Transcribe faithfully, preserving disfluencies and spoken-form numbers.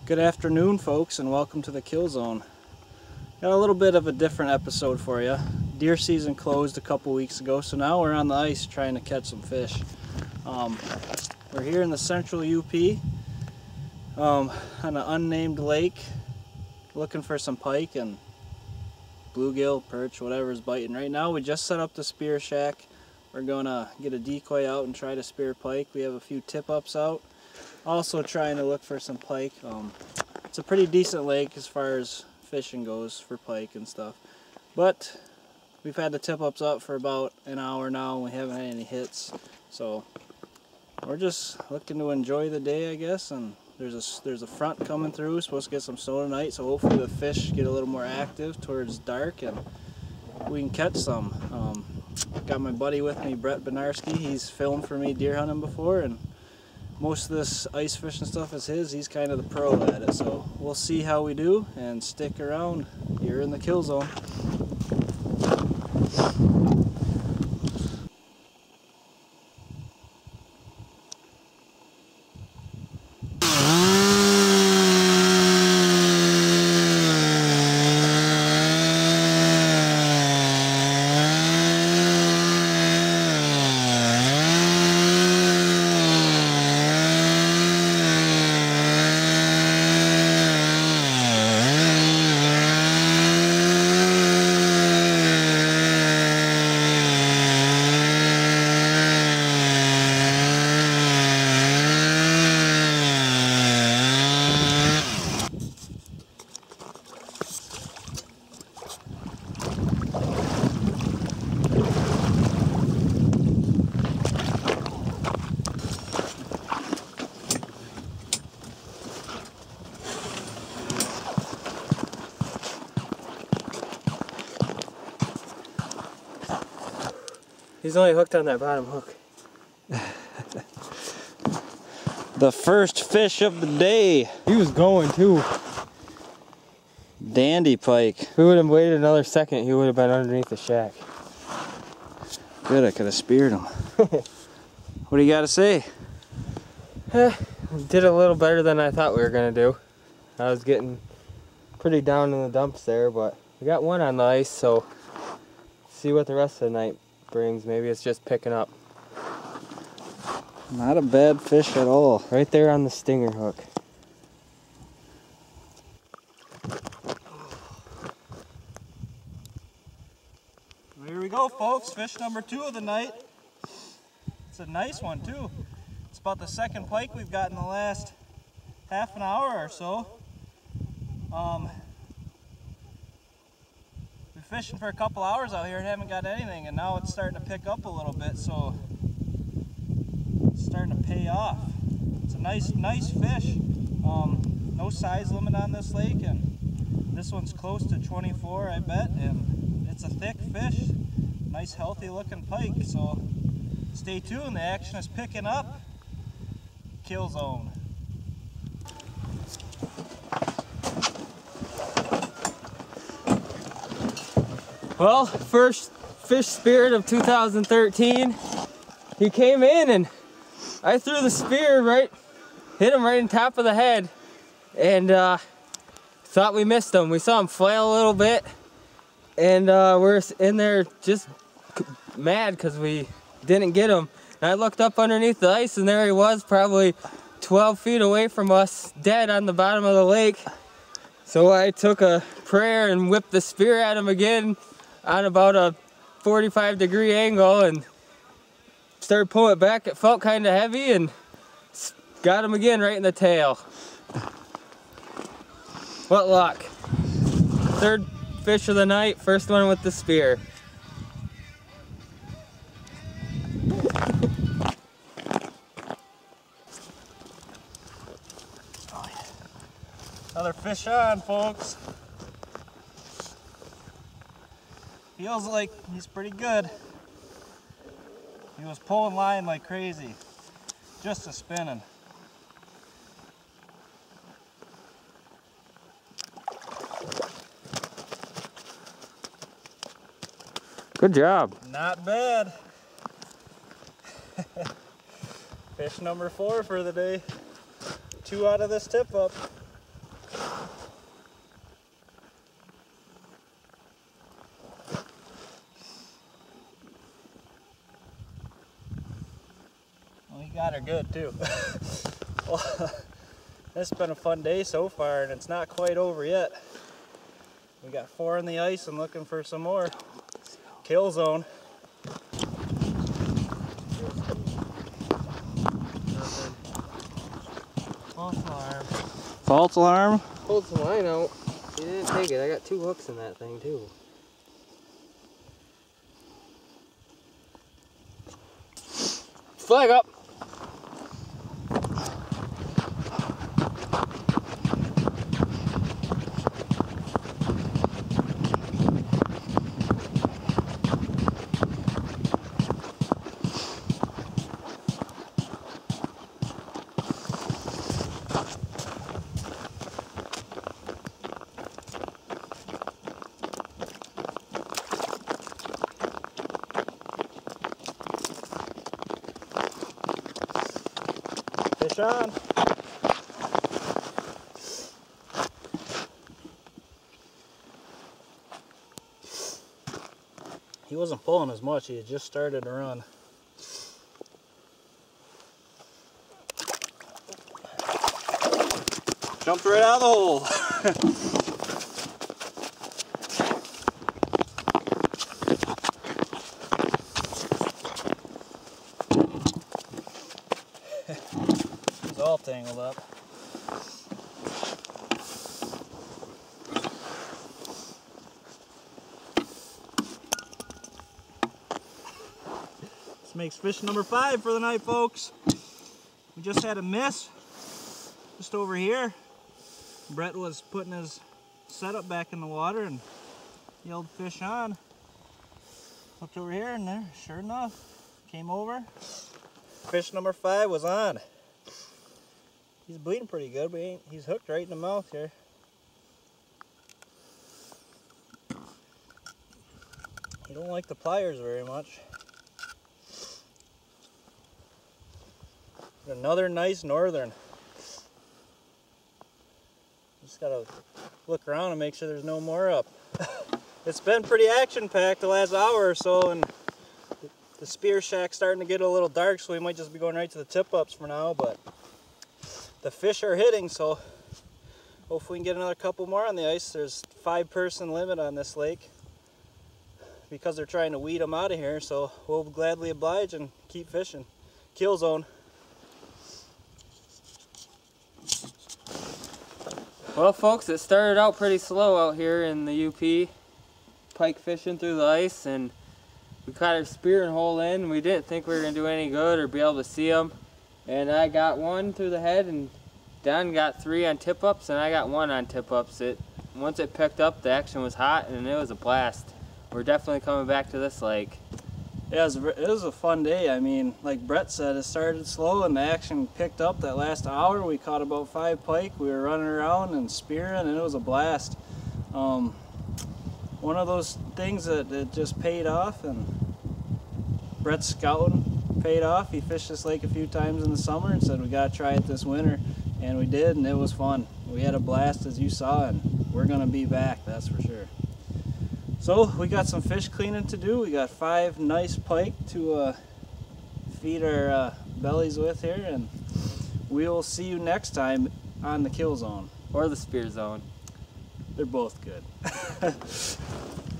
Good afternoon, folks, and welcome to the Kill Zone. Got a little bit of a different episode for you. Deer season closed a couple weeks ago, so now we're on the ice trying to catch some fish. Um, we're here in the central U P um, on an unnamed lake looking for some pike and bluegill, perch, whatever's biting. Right now we just set up the spear shack. We're gonna get a decoy out and try to spear pike. We have a few tip-ups out. Also trying to look for some pike. Um, it's a pretty decent lake as far as fishing goes for pike and stuff. But we've had the tip-ups up for about an hour now and we haven't had any hits. So we're just looking to enjoy the day, I guess. And there's a, there's a front coming through. We're supposed to get some snow tonight, so hopefully the fish get a little more active towards dark and we can catch some. Um, got my buddy with me, Bednarski. He's filmed for me deer hunting before, and most of this ice fishing stuff is his. He's kind of the pro at it, so we'll see how we do and stick around. You're in the Kill Zone. He's only hooked on that bottom hook. The first fish of the day. He was going too. Dandy pike. If we would have waited another second, he would have been underneath the shack. Good, I could have speared him. What do you got to say? Eh, did a little better than I thought we were going to do. I was getting pretty down in the dumps there, but we got one on the ice, so see what the rest of the night brings. Maybe it's just picking up. Not a bad fish at all. Right there on the stinger hook. Here we go, folks. Fish number two of the night. It's a nice one too. It's about the second pike we've got in the last half an hour or so. Um, we're fishing for a couple hours out here and haven't got anything, and now it's starting to pick up a little bit, so it's starting to pay off. It's a nice, nice fish. Um, no size limit on this lake, and this one's close to twenty-four, I bet, and it's a thick fish. Nice, healthy looking pike, so stay tuned. The action is picking up. Kill Zone. Well, first fish spirit of two thousand thirteen. He came in and I threw the spear right, hit him right on top of the head, and uh, thought we missed him. We saw him flail a little bit, and uh, we're in there just mad because we didn't get him. And I looked up underneath the ice, and there he was, probably twelve feet away from us, dead on the bottom of the lake. So I took a prayer and whipped the spear at him again on about a forty-five degree angle and started pulling it back. It felt kind of heavy and got him again right in the tail. What luck. Third fish of the night, first one with the spear. Another fish on, folks. Feels like he's pretty good. He was pulling line like crazy. Just a spinning. Good job. Not bad. Fish number four for the day. Two out of this tip up. We got her good too. Well, it's been a fun day so far, and it's not quite over yet. We got four in the ice and looking for some more. Kill zone. False alarm. False alarm. Pulled some line out. You didn't take it. I got two hooks in that thing too. Flag up. Fish on. He wasn't pulling as much, he had just started to run. Jumped right out of the hole. He's all tangled up. This makes fish number five for the night, folks. We just had a miss just over here. Brett was putting his setup back in the water and yelled fish on. Looked over here and there, sure enough, came over. Fish number five was on. He's bleeding pretty good, but he ain't, he's hooked right in the mouth here. He don't like the pliers very much. Another nice northern. Just gotta look around and make sure there's no more up. It's been pretty action-packed the last hour or so, and the spear shack's starting to get a little dark, so we might just be going right to the tip-ups for now, but the fish are hitting, so hopefully we can get another couple more on the ice. There's five person limit on this lake because they're trying to weed them out of here, so we'll gladly oblige and keep fishing. Kill zone. Well, folks, it started out pretty slow out here in the U P, pike fishing through the ice, and we caught our spearing hole in. We didn't think we were going to do any good or be able to see them, and I got one through the head, and Don got three on tip-ups, and I got one on tip-ups. It once it picked up, the action was hot, and it was a blast. We're definitely coming back to this lake. Yeah, it was, it was a fun day. I mean, like Brett said, it started slow and the action picked up that last hour. We caught about five pike. We were running around and spearing, and it was a blast. Um, one of those things that, that just paid off, and Brett's scouting paid off. He fished this lake a few times in the summer and said we got to try it this winter, and we did, and it was fun. We had a blast, as you saw, and we're going to be back, that's for sure. So we got some fish cleaning to do. We got five nice pike to uh, feed our uh, bellies with here, and we will see you next time on the kill zone. Or the spear zone. They're both good.